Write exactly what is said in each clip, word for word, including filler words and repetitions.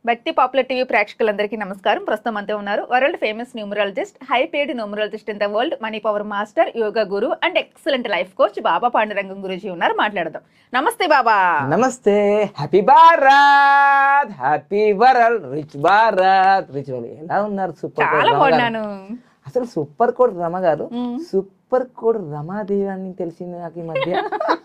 భక్తి popular TV ప్రేక్షకులందరికీ నమస్కారం. ప్రస్తుతం అంతే ఉన్నారు world famous numerologist, high paid numerologist in the world, money power master, yoga guru and excellent life coach Baba Pandurangam గురించి ఉన్నారు. మాట్లాడదాం. నమస్తే బాబా. నమస్తే. Happy Bharat, happy world, rich Bharat, rich world. ఎలా ఉన్నారు? సూపర్. చాలా బాగున్నాను. అసలు సూపర్ కోడ్ రమ గారు, సూపర్ కోడ్ రమాదేవి అని తెలిసింది నాకు ఈ మధ్య.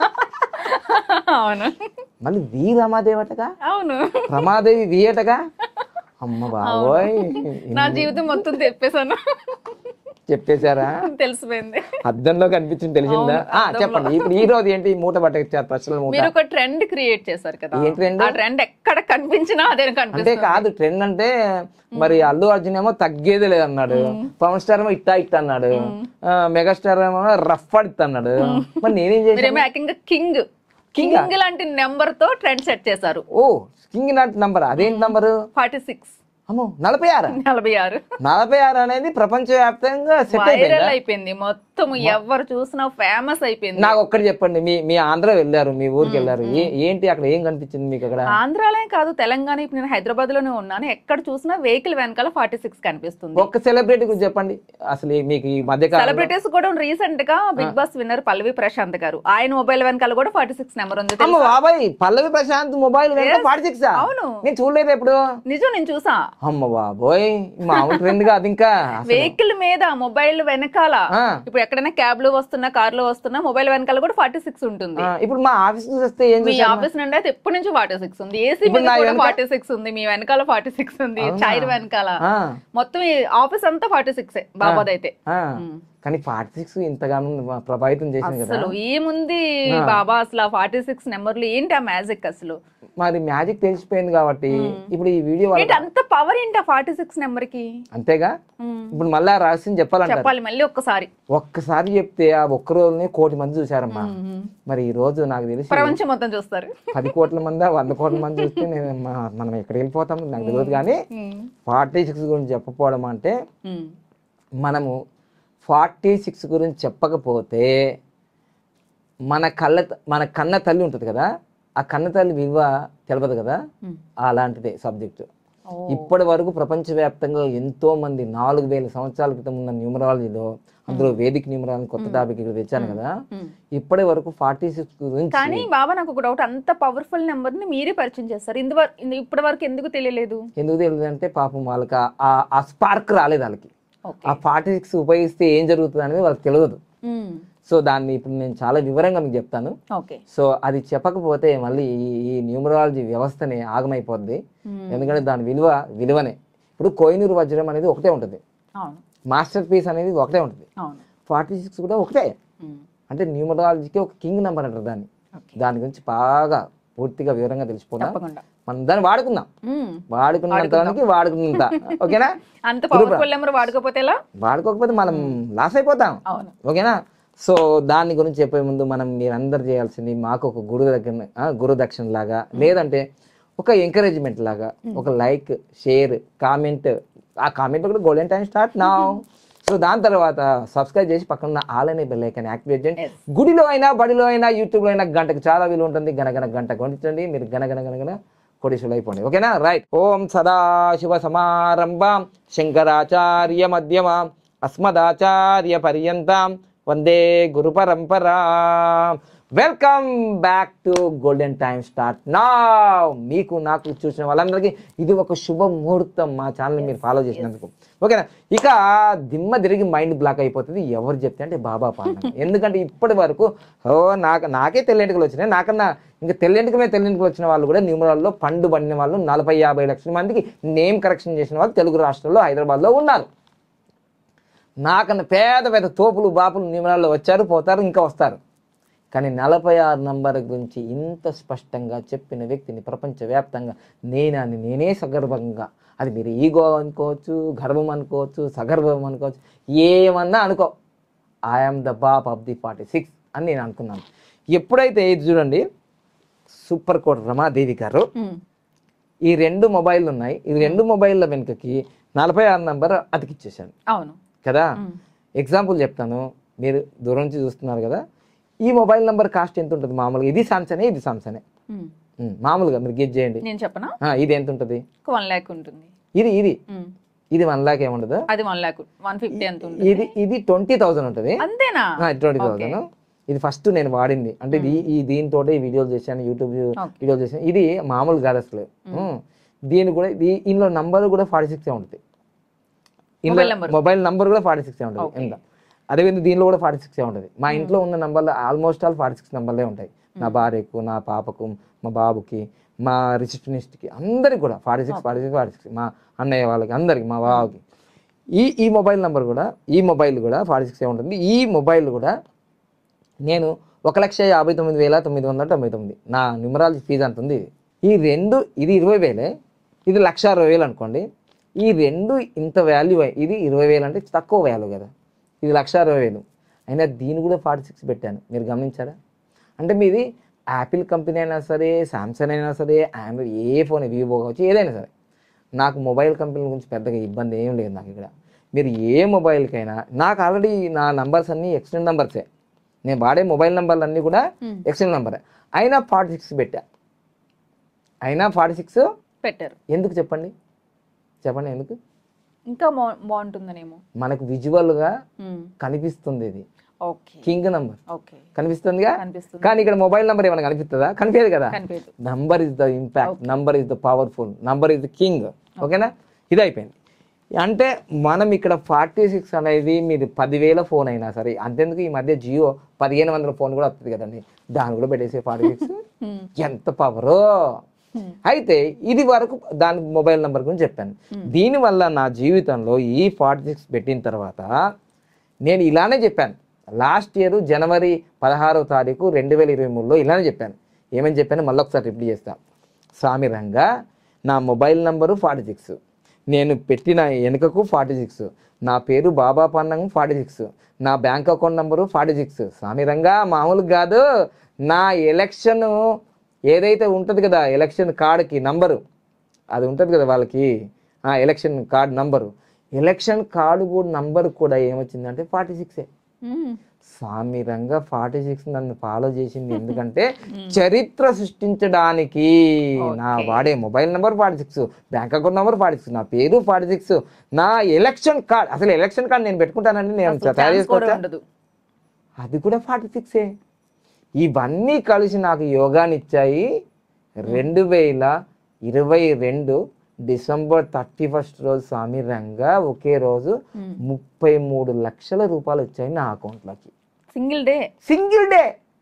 అవును, మళ్ళీ వి రమాదేవి అటగా. అవును, రమాదేవి వి అటగా. అమ్మ బాబోయ్, నా జీవితం మొత్తం చెప్పేశాను. చెప్పేశారా? తెలిసిపోయింది. అద్దంలో కనిపించింది, తెలిసిందా? చెప్పండి. ఇప్పుడు ఈ రోజు ఏంటి మూట పట్టేచ్చారు ప్రశ్నలు మూట? మీరు ఒక ట్రెండ్ క్రియేట్ చేశారు కదా. ఏ ట్రెండ్? ఆ ట్రెండ్ ఎక్కడ కనిపించినా అదే కనిపిస్తుంది. అంటే కాదు, ట్రెండ్ అంటే మరి అల్లు అర్జున్ ఏమో తగ్గేదే లేదన్నాడు, పవన్ స్టార్ ఏమో ఇట్టా ఇట్ట అన్నాడు, మెగాస్టార్ ఏమో రఫ్ అడిట్ అన్నాడు. మరి నేనేం చేశాను? కింగ్ కింగ్ లాంటి నెంబర్ తో ట్రెండ్ సెట్ చేశారు. ఓ, కింగ్ లాంటి నంబర్. అదేంటి నంబరు? Forty six. అమ్మో, నలభై ఆరు నలభై ఆరు నలభై ఆరు అనేది ప్రపంచ వ్యాప్తంగా వైరల్ అయిపోయింది. మొత్తం ఎవరు చూసినా ఫేమస్ అయిపోయింది. నాకు ఒక్కటి చెప్పండి, మీ మీ ఆంధ్ర వెళ్ళారు, మీ ఊరికి వెళ్ళారు, ఏంటి అక్కడ ఏం కనిపించింది మీకు? అక్కడ ఆంధ్రాలే కాదు, తెలంగాణ. ఇప్పుడు నేను హైదరాబాద్ లోనే ఉన్నాను. ఎక్కడ చూసినా వెహికల్ వెనకాల ఫార్టీ సిక్స్ కనిపిస్తుంది. ఒక్క సెలబ్రిటీ గురించి చెప్పండి అసలు మీకు ఈ మధ్య. సెలబ్రిటీస్ కూడా రీసెంట్ గా big boss winner Pallavi Prashanth గారు, ఆయన మొబైల్ వెనకాల కూడా ఫార్టీ సిక్స్ నెంబర్ ఉంది. బాబాయ్, Pallavi Prashanth mobile forty six? అవును, నేను చూడలేదు ఎప్పుడు. నిజం, నేను చూసా. అమ్మ బాబోయ్, మామూలు ట్రెండ్ కాదు. ఇంకా వెహికల్ మీద మొబైల్ వెనకాల, ఇప్పుడు ఎక్కడైనా క్యాబ్ లో వస్తున్నా, కార్ లో వస్తున్నా, మొబైల్ వెనకాల కూడా ఫార్టీ సిక్స్ ఉంటుంది. ఇప్పుడు మా ఆఫీస్ వస్తే ఏం మీ ఆఫీస్ నుండి అయితే ఎప్పటి నుంచి ఫార్టీ సిక్స్ ఉంది. ఏసీ ఫార్టీ సిక్స్ ఉంది, మీ వెనకాల ఫార్టీ సిక్స్ ఉంది, చైర్ వెనకాల మొత్తం ఆఫీస్ అంతా ఫార్టీ సిక్స్ బాబాద్ అయితే. కానీ ఫార్టీ సిక్స్ ఇంతగానో ప్రభావితం చేసింది కదా. అసలు ఏముంది బాబా, అసలు ఆ ఫార్టీ సిక్స్ నెంబర్లు ఏంటి ఆ మ్యాజిక్? అసలు మరి మ్యాజిక్ తెలిసిపోయింది కాబట్టి ఇప్పుడు ఈ వీడియో అంత పవర్ ఏంటి ఆ ఫార్టీ సిక్స్ నెంబర్ కి? అంతేగా. ఇప్పుడు మళ్ళీ ఆ రహస్యం చెప్పాలంటే చెప్పాలి మళ్ళీ ఒక్కసారి. ఒక్కసారి చెప్తే ఆ ఒక్క రోజునే కోటి మంది చూసారమ్మా. మరి ఈ రోజు నాకు తెలిసి ప్రపంచం మొత్తం చూస్తారు. పది కోట్ల మంది, వంద కోట్ల మంది చూస్తే నేను మనం ఎక్కడ వెళ్ళిపోతాం నాకు తెలియదు. కానీ ఫార్టీ సిక్స్ గురించి చెప్పకపోవడం అంటే, మనము ఫార్టీ సిక్స్ గురించి చెప్పకపోతే మన కళ్ళ మన కన్న తల్లి ఉంటుంది కదా, ఆ కన్న తల్లి విలువ తెలవదు కదా. అలాంటిదే సబ్జెక్టు. ఇప్పటి వరకు ప్రపంచవ్యాప్తంగా ఎంతో మంది నాలుగు వేల సంవత్సరాల క్రితం ఉన్న న్యూమరాలజీలో, అందులో వేదిక న్యూమరాలజీ కొత్త టాపిక్ ఇక్కడ తెచ్చాను కదా, ఇప్పటి వరకు ఫార్టీ సిక్స్ గురించి. కానీ బాబా, నాకు ఒక డౌట్, అంత పవర్ఫుల్ నెంబర్ ని మీరే పరిచయం చేస్తారు, ఇందువరకు ఇప్పటి వరకు ఎందుకు తెలియలేదు? ఎందుకు తెలియదు అంటే పాపం వాళ్ళకి ఆ స్పార్క్ రాలేదు. వాళ్ళకి ఆ ఫార్టీ సిక్స్ ఉపయోగిస్తే ఏం జరుగుతుంది అనేది వాళ్ళకి తెలియదు. సో దాన్ని ఇప్పుడు నేను చాలా వివరంగా మీకు చెప్తాను. సో అది చెప్పకపోతే మళ్ళీ ఈ న్యూమరాలజీ వ్యవస్థనే ఆగమైపోద్ది. ఎందుకంటే దాని విలువ విలువనే. ఇప్పుడు కోహినూరు వజ్రం అనేది ఒకటే ఉంటుంది, మాస్టర్ పీస్ అనేది ఒకటే ఉంటుంది, ఫార్టీ సిక్స్ కూడా ఒకటే. అంటే న్యూమరాలజీకి ఒక కింగ్ నెంబర్ అంటారు దాన్ని. దాని గురించి బాగా పూర్తిగా వివరంగా తెలిసిపోతాం. మనం దాన్ని వాడుకుందాం, వాడుకున్నంత వాడుకున్నంత. ఓకేనా? వాడుకోకపోతే వాడుకోకపోతే మనం లాస్ అయిపోతాం. ఓకేనా? సో దాని గురించి చెప్పే ముందు మనం మీరందరూ చేయాల్సింది, మాకు ఒక గురు దగ్గర గురు దక్షిణ లాగా, లేదంటే ఒక ఎంకరేజ్మెంట్ లాగా ఒక లైక్, షేర్, కామెంట్. ఆ కామెంట్ కూడా గోల్డెన్ టైం స్టార్ట్ నా. సో దాని తర్వాత సబ్స్క్రైబ్ చేసి పక్కన ఆల్ అనే బెల్ ఐకాన్ యాక్టివేట్ చేయండి. గుడిలో అయినా, బడిలో అయినా, యూట్యూబ్లో అయినా గంటకు చాలా విలువ ఉంటుంది. గనగన గంట కొనిచ్చండి, మీరు గనగన గనగన కోటీశ్వరులు అయిపోండి. ఓకేనా? రైట్. ఓం సదాశివ సమారంభాం శంకరాచార్య మధ్యమాం అస్మదాచార్య పర్యంతం వందే గురు పరంపరా. Welcome back to golden time start నా. మీకు నాకు చూసిన వాళ్ళందరికీ ఇది ఒక శుభ ముహూర్తం, మా ఛానల్ మీరు ఫాలో చేసినందుకు. ఓకేనా? ఇక దిమ్మ తిరిగి మైండ్ బ్లాక్ అయిపోతుంది ఎవరు చెప్తే అంటే బాబా పాండురంగం. ఎందుకంటే ఇప్పటి వరకు ఓ నాకు నాకే తెల్లెంటుకలు వచ్చినాయి, నాకన్నా ఇంకా తెల్లెంటుకమే తెల్లెంటుకలు వచ్చిన వాళ్ళు కూడా న్యూమరాల్లో పండు పడిన వాళ్ళు నలభై యాభై లక్షల మందికి నేమ్ కరెక్షన్ చేసిన వాళ్ళు తెలుగు రాష్ట్రాల్లో, హైదరాబాద్లో ఉన్నారు. నాకన్నా పేద పెద్ద తోపులు బాపులు న్యూమరాల్లో వచ్చారు, పోతారు, ఇంకా వస్తారు. కానీ నలభై ఆరు నంబర్ గురించి ఇంత స్పష్టంగా చెప్పిన వ్యక్తిని ప్రపంచవ్యాప్తంగా నేనని నేనే సగర్వంగా, అది మీరు ఈగో అనుకోవచ్చు, గర్వం అనుకోవచ్చు, సగర్వం అనుకోవచ్చు, ఏమన్నా అనుకో, ఐఎమ్ ద బాప్ ఆఫ్ ది ఫార్టీ సిక్స్ అని నేను అనుకున్నాను. ఎప్పుడైతే ఇది చూడండి, సూపర్ కోడ్ రమాదేవి గారు ఈ రెండు మొబైల్ ఉన్నాయి, ఈ రెండు మొబైల్ల వెనుకకి నలభై ఆరు నంబర్ అతికిచ్చేసాను. అవును కదా. ఎగ్జాంపుల్ చెప్తాను, మీరు దూరం నుంచి చూస్తున్నారు కదా. ఈ మొబైల్ నెంబర్ కాస్ట్ ఎంత ఉంటుంది మామూలుగా? ఇది సామ్సంగ్, ఇది సామ్సంగ్. మామూలుగా మీరు గెజ్ చేయండి. నేను చెప్పనా? ఇది ఎంత ఉంటుంది? వన్ ల్యాక్ ఉంటుంది. ఇది ఇది ఇది వన్ లాక్ ఏముండదు, అది వన్ లాక్ వన్ ఫిఫ్టీ ఎంత ఉంటుంది. ఇది ఇది ట్వంటీ థౌసండ్ ఉంటుంది. అంతేనా? Twenty thousand. ఇది ఫస్ట్ నేను వాడింది అంటే ఈ దీంతో వీడియోలు చేశాను, యూట్యూబ్ వీడియోలు చేశాను. ఇది మామూలు కాదు అసలు. దీని కూడా ఇందులో నంబర్ కూడా ఫార్టీ సిక్స్ ఉంటుంది, మొబైల్ నంబర్ కూడా ఫార్టీ సిక్స్ ఉంటుంది. ఎంత అదేవిధంగా దీనిలో కూడా ఫార్టీ సిక్స్ ఉంటుంది. మా ఇంట్లో ఉన్న నంబర్లు ఆల్మోస్ట్ ఆల్ ఫార్టీ సిక్స్ నంబర్లే ఉంటాయి. నా భార్యకు, నా పాపకు, మా బాబుకి, మా రిసెప్షనిస్ట్కి, అందరికి కూడా forty six forty six forty six మా అన్నయ్య వాళ్ళకి, అందరికి, మా బాబుకి. ఈ ఈ మొబైల్ నెంబర్ కూడా ఈ మొబైల్ కూడా ఫార్టీ సిక్స్ ఉంటుంది. ఈ మొబైల్ కూడా నేను ఒక లక్ష యాభై తొమ్మిది వేల తొమ్మిది వందల తొంభై తొమ్మిది నా న్యూమరాలజీ ఫీజు అంత ఉంది. ఈ రెండు ఇది ఇరవై వేలే, ఇది లక్ష అరవై వేలు అనుకోండి. ఈ రెండు ఇంత వాల్యూ, ఇది ఇరవై వేలు అంటే తక్కువ వాల్యూ కదా, ఇది లక్ష అరవై వేలు అయినా దీన్ని కూడా ఫార్టీ సిక్స్ పెట్టాను. మీరు గమనించారా? అంటే మీది యాపిల్ కంపెనీ అయినా సరే, శాంసంగ్ అయినా సరే, ఆండ్రాయిడ్ ఏ ఫోన్, వివో కావచ్చు, ఏదైనా సరే, నాకు మొబైల్ కంపెనీ గురించి పెద్దగా ఇబ్బంది ఏం లేదు. నాకు ఇక్కడ మీరు ఏ మొబైల్కైనా, నాకు ఆల్రెడీ నా నంబర్స్ అన్నీ ఎక్స్టెండ్ నంబర్సే, నేను వాడే మొబైల్ నెంబర్లు అన్నీ కూడా ఎక్స్టెండ్ నెంబరే. అయినా ఫార్టీ సిక్స్ పెట్టా, అయినా ఫార్టీ సిక్స్ పెట్టారు. ఎందుకు చెప్పండి? చెప్పండి ఎందుకు? ఇంకా బాగుంటుందనేమో, మనకు విజువల్గా కనిపిస్తుంది. ఇది కింగ్ నంబర్ కనిపిస్తుందిగా, కానీ ఇక్కడ మొబైల్ నంబర్ ఏమైనా కనిపిస్తుందా? కనిపించదు కదా. Number is the impact, number is the powerful, number is the king. ఓకేనా? ఇది అయిపోయింది. అంటే మనం ఇక్కడ ఫార్టీ సిక్స్ అనేది మీరు పదివేల ఫోన్ అయినా సరే, అంతెందుకు ఈ మధ్య జియో పదిహేను వందల ఫోన్ కూడా వస్తుంది కదండి, దాన్ని కూడా పెట్టేసే ఫార్టీ సిక్స్ ఎంత పవరో. అయితే ఇది వరకు దాని మొబైల్ నెంబర్ గురించి చెప్పాను. దీనివల్ల నా జీవితంలో ఈ ఫార్టీ సిక్స్ పెట్టిన తర్వాత నేను ఇలానే చెప్పాను. లాస్ట్ ఇయర్ జనవరి పదహారవ తారీఖు రెండు వేల ఇరవై మూడులో ఇలానే చెప్పాను. ఏమని చెప్పాను మళ్ళీ ఒకసారి రిప్లై చేస్తాను. స్వామి రంగా, నా మొబైల్ నంబరు ఫార్టీ సిక్స్, నేను పెట్టిన వెనుకకు ఫార్టీ సిక్స్, నా పేరు బాబా పన్నం ఫార్టీ సిక్స్, నా bank account number forty six. Swami Ranga మామూలు కాదు, నా ఎలక్షన్ ఏదైతే ఉంటుంది కదా, ఎలక్షన్ కార్డుకి నంబరు అది ఉంటుంది కదా వాళ్ళకి, ఆ election card number, election card కూడా నంబర్ కూడా ఏమొచ్చిందంటే ఫార్టీ సిక్సే. స్వామి రంగా ఫార్టీ సిక్స్ నన్ను ఫాలో చేసింది ఎందుకంటే చరిత్ర సృష్టించడానికి. నా వాడే mobile number forty six, bank account number forty six, నా పేరు ఫార్టీ సిక్స్, నా ఎలక్షన్ కార్డ్, అసలు ఎలక్షన్ కార్డ్ నేను పెట్టుకుంటానండి, నేను తయారు చేసుకోవచ్చు, అది కూడా ఫార్టీ సిక్సే. ఇవన్నీ కలిసి నాకు యోగాని ఇచ్చాయి. రెండు వేల ఇరవై రెండు డిసెంబర్ థర్టీ ఫస్ట్ రోజు స్వామి రంగా ఒకే రోజు ముప్పై మూడు లక్షల రూపాయలు వచ్చాయి నా అకౌంట్లోకి. Single day single day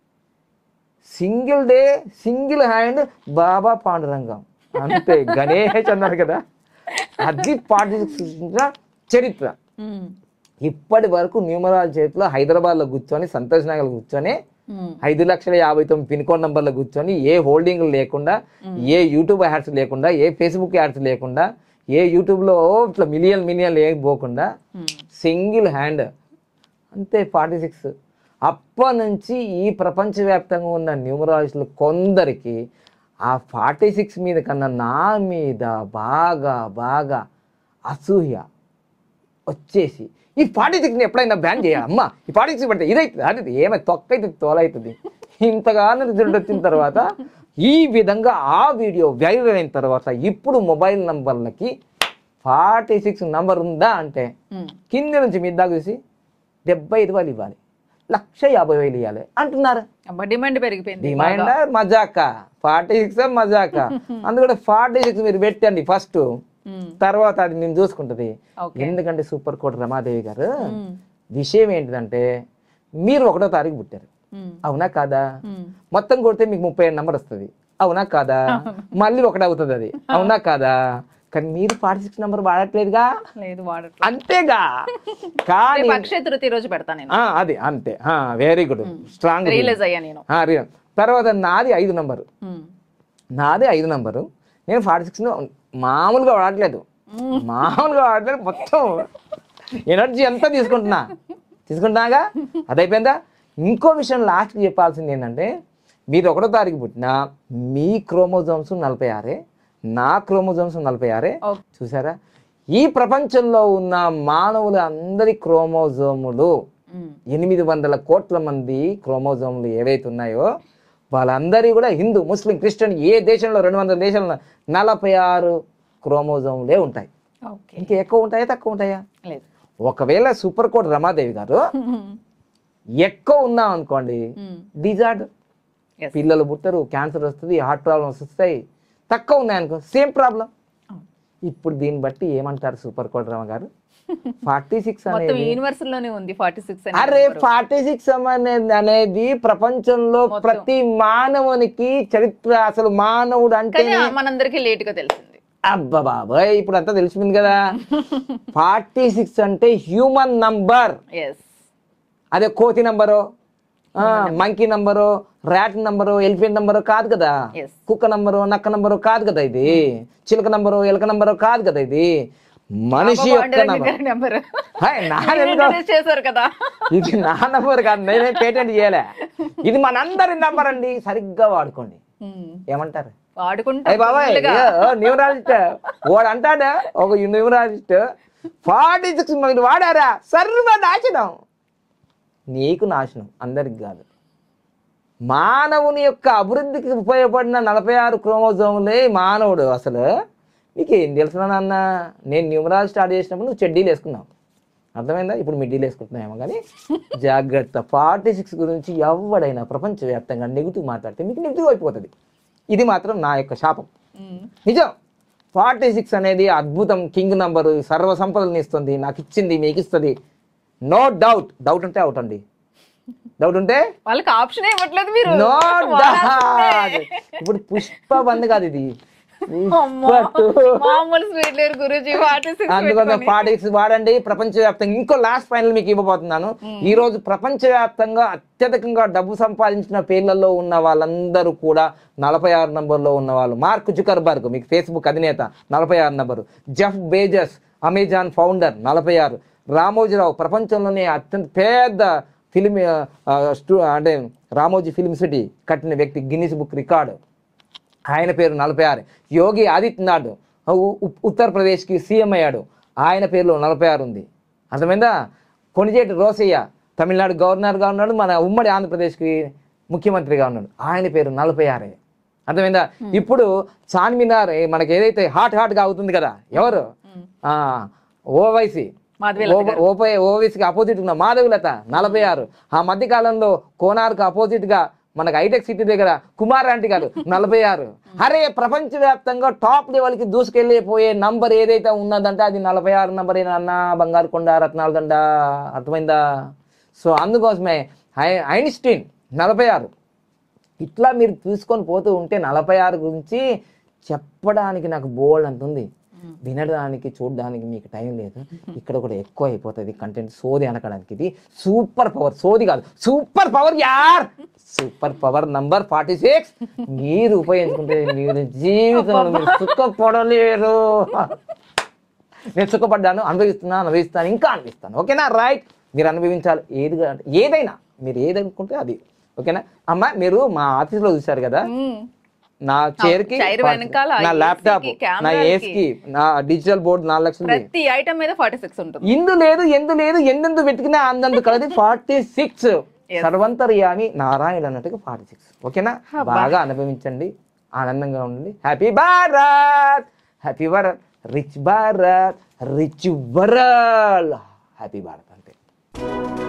single day single hand Baba Pandurangam అంతే. గణేష్ అన్నారు కదా, అది ఫార్టీ సిక్స్ చరిత్ర. ఇప్పటి వరకు న్యూమరాల్ చేతిలో హైదరాబాద్ లో కూర్చొని, సంతోష్ నగర్ కూర్చొని, ఐదు లక్షల యాభై తొమ్మిది పిన్ కోడ్ నంబర్లో కూర్చొని, ఏ హోల్డింగ్ లేకుండా, ఏ యూట్యూబ్ యాడ్స్ లేకుండా, ఏ ఫేస్బుక్ యాడ్స్ లేకుండా, ఏ యూట్యూబ్లో ఇట్లా మిలియన్ మిలియన్ లేకపోకుండా సింగిల్ హ్యాండ్ అంతే ఫార్టీ సిక్స్. అప్పటి నుంచి ఈ ప్రపంచవ్యాప్తంగా ఉన్న న్యూమరాలజిస్టులు కొందరికి ఆ ఫార్టీ సిక్స్ మీద కన్నా నా మీద బాగా బాగా అసూయ వచ్చేసి ఈ ఫార్టీ సిక్స్ని ఎప్పుడైనా బ్యాన్ చేయాలి, అమ్మ ఈ ఫార్టీ సిక్స్ పడితే ఇదైతుంది, అది ఏమైనా తొక్కైతే తోలవుతుంది. ఇంతగానో రిజల్ట్ వచ్చిన తర్వాత ఈ విధంగా ఆ వీడియో వైరల్ అయిన తర్వాత ఇప్పుడు మొబైల్ నంబర్లకి ఫార్టీ సిక్స్ నంబర్ ఉందా అంటే కింద నుంచి మీద దాకా చూసి డెబ్బై ఐదు వేలు ఇవ్వాలి, లక్ష యాభై వేలు ఇవ్వాలి అంటున్నారు. డిమాండ్ పెరిగిపోయింది. డిమాండ్ మజాక, ఫార్టీ సిక్స్ మజాక. అందుకని ఫార్టీ సిక్స్ మీరు పెట్టండి ఫస్ట్, తర్వాత అది నేను చూసుకుంటది. ఎందుకంటే సూపర్ కోట్ రమాదేవి గారు విషయం ఏంటిదంటే, మీరు ఒకటో తారీఖు పుట్టారు అవునా కాదా, మొత్తం కొడితే మీకు ముప్పై ఏడు నంబర్ వస్తుంది అవునా కాదా, మళ్ళీ ఒకటి అవుతుంది అది అవునా కాదా, కానీ మీరు ఫార్టీ సిక్స్ నంబర్ వాడట్లేదుగా, అంతేగా. కానీ రోజు పెడతాను అది అంతే. Very good, strong. తర్వాత నాది ఐదు నంబరు, నాది ఐదు నంబరు. నేను ఫార్టీ సిక్స్ మామూలుగా వాడట్లేదు, మామూలుగా వాడట్లేదు, మొత్తం ఎనర్జీ అంతా తీసుకుంటున్నా తీసుకుంటున్నాగా అది అయిపోయిందా. ఇంకో విషయం లాస్ట్కి చెప్పాల్సింది ఏంటంటే, మీరు ఒకటో తారీఖు పుట్టినా మీ క్రోమోజోమ్స్ నలభై ఆరే, నా క్రోమోజోమ్స్ నలభై ఆరే. చూసారా, ఈ ప్రపంచంలో ఉన్న మానవుల అందరి క్రోమోజోములు ఎనిమిది వందల కోట్ల మంది క్రోమోజోములు ఏవైతే ఉన్నాయో వాళ్ళందరి కూడా హిందూ ముస్లిం క్రిస్టియన్ ఏ దేశంలో రెండు వందల దేశాల్లో నలభై ఆరు క్రోమోజోమ్లే ఉంటాయి. ఇంకా ఎక్కువ ఉంటాయా తక్కువ ఉంటాయా? ఒకవేళ సూపర్ కోడ్ రమాదేవి గారు ఎక్కువ ఉన్నాం అనుకోండి, డిజార్డర్, పిల్లలు పుట్టరు, క్యాన్సర్ వస్తుంది, హార్ట్ ప్రాబ్లమ్స్ వస్తాయి. తక్కువ ఉన్నాయనుకో సేమ్ ప్రాబ్లం. ఇప్పుడు దీన్ని బట్టి ఏమంటారు సూపర్ కోడ్ రమ గారు? ఫార్టీ సిక్స్ అరే ఫార్టీ సిక్స్ అనేది అనేది ప్రపంచంలో ప్రతి మానవునికి చరిత్ర. అసలు మానవుడు అంటే మనందరికి లేట్ గా తెలిసింది. అబ్బా బాబాయ్ ఇప్పుడు అంతా తెలిసిపోయింది కదా. ఫార్టీ సిక్స్ అంటే హ్యూమన్ నంబర్. అదే కోతి నంబరు, monkey number, rat number, elephant number కాదు కదా. కుక్క నంబరు, నక్క నంబరు కాదు కదా. ఇది చిలక నంబరు, ఎలక నంబరు కాదు కదా. ఇది మనిషి యొక్క నంబర్. చేశారు కదా, ఇది నా నంబర్ కాదు, నేనే పేటెంట్ చేయలే. ఇది మనందరి నంబర్ అండి. సరిగ్గా వాడుకోండి. ఏమంటారు? వాడుకుంటా బాబాయ్ న్యూమరాలజిస్ట్ వాడు అంటాడా, ఒక న్యూమరాలజిస్ట్ ఫార్టీ సిక్స్ మీరు వాడారా సర్వ నాశనం. నీకు నాశనం, అందరికి కాదు. మానవుని యొక్క అభివృద్ధికి ఉపయోగపడిన నలభై ఆరు క్రోమోజోములే మానవుడు. అసలు మీకు ఏం తెలుసు నాన్న? నేను న్యూమరాలజీ స్టార్ట్ చేసినప్పుడు నువ్వు చెడ్డీలు వేసుకున్నావు, అర్థమైందా? ఇప్పుడు మిడ్డీలు వేసుకుంటున్నాయేమో. కానీ జాగ్రత్త, ఫార్టీ సిక్స్ గురించి ఎవడైనా ప్రపంచవ్యాప్తంగా నెగిటివ్ మాట్లాడితే మీకు నెగిటివ్ అయిపోతుంది. ఇది మాత్రం నా యొక్క శాపం, నిజం. ఫార్టీ సిక్స్ అనేది అద్భుతం, కింగ్ నంబరు, సర్వ సంపదలను ఇస్తుంది, నాకు ఇచ్చింది మీకు ఇస్తుంది. No doubt. డౌట్ ఉంటే అవుట్ అండి. డౌట్ ఉంటే వాళ్ళకి ఆప్షన్ ఇవ్వట్లేదు మీరు. No doubt. ఇప్పుడు పుష్ప బంద్ కాదు ఇది, అందుకని ఫార్టీ సిక్స్ వాడండి ప్రపంచవ్యాప్తంగా. ఇంకో లాస్ట్ ఫైనల్ మీకు ఇవ్వబోతున్నాను. ఈ రోజు ప్రపంచవ్యాప్తంగా అత్యధికంగా డబ్బు సంపాదించిన పేర్లలో ఉన్న వాళ్ళందరూ కూడా నలభై ఆరు నంబర్లో ఉన్న వాళ్ళు. మార్క్ జుకర్బర్గ్, మీకు ఫేస్బుక్ అధినేత, నలభై ఆరు నంబరు. జెఫ్ బేజస్, అమెజాన్ ఫౌండర్, నలభై ఆరు. రామోజీరావు, ప్రపంచంలోనే అత్యంత పెద్ద ఫిలిం అంటే రామోజీ ఫిల్మ్ సిటీ కట్టిన వ్యక్తి, గిన్నిస్ బుక్ రికార్డు, ఆయన పేరు నలభై ఆరు. యోగి ఆదిత్యనాథ్ ఉత్తరప్రదేశ్కి సీఎం అయ్యాడు, ఆయన పేరులో నలభై ఆరు ఉంది, అర్థమైందా? కొణిజేటి రోసయ్య తమిళనాడు గవర్నర్గా ఉన్నాడు, మన ఉమ్మడి ఆంధ్రప్రదేశ్కి ముఖ్యమంత్రిగా ఉన్నాడు, ఆయన పేరు నలభై ఆరే, అర్థమైందా? ఇప్పుడు చార్మినార్ మనకి ఏదైతే హాట్ హాట్గా అవుతుంది కదా, ఎవరు? ఓవైసీ ఓపై ఓవైసీకి అపోజిట్ ఉన్న మాధవిలత నలభై ఆరు. ఆ మధ్య కాలంలో కోనార్కు అపోజిట్ గా మనకు హైటెక్ సిటీ దగ్గర కుమార్ ఆంటీ గారు నలభై ఆరు. అరే ప్రపంచవ్యాప్తంగా టాప్ లెవెల్ కి దూసుకెళ్ళిపోయే నంబర్ ఏదైతే ఉన్నదంటే అది నలభై ఆరు నంబర్ అన్న, బంగారు కొండ, రత్నాల దండ, అర్థమైందా? సో అందుకోసమే ఐన్స్టీన్ నలభై ఆరు. ఇట్లా మీరు తీసుకొని పోతూ ఉంటే నలభై ఆరు గురించి చెప్పడానికి నాకు బోల్డ్ అంత ఉంది, వినడానికి చూడడానికి మీకు టైం లేదు. ఇక్కడ కూడా ఎక్కువ అయిపోతుంది కంటెంట్, సోది అనకడానికి. ఇది సూపర్ పవర్, సోది కాదు సూపర్ పవర్ యార్. Super power number forty six మీరు ఉపయోగించుకుంటే మీరు జీవితంలో మీరు సుఖపడలేరు. నేను సుఖపడ్డాను, అనుభవిస్తున్నాను, అనుభవిస్తాను, ఇంకా అనిపిస్తాను. ఓకేనా? రైట్, మీరు అనుభవించాలి ఏది ఏదైనా, మీరు ఏది అనుకుంటే అది. ఓకేనా అమ్మా? మీరు మా ఆఫీస్లో చూశారు కదా, నా చైర్ కి, నా ల్యాప్టాప్, నా ఏస్ కి, నా డిజిటల్ బోర్డ్ నాలుగు లక్షలు, ప్రతి ఐటమ్ మీద ఫార్టీ సిక్స్ ఉంటుంది. ఇందు లేదు ఎందు లేదు ఎందెందు వెతికినా అందందు కలది ఫార్టీ సిక్స్. సర్వంతర్యామి నారాయణ అన్నట్టుగా ఫార్టీ సిక్స్. ఓకేనా? బాగా అనుభవించండి, ఆనందంగా ఉండండి. Happy Bharat, happy Bharat, rich Bharat, rich world, happy Bharat అంతే.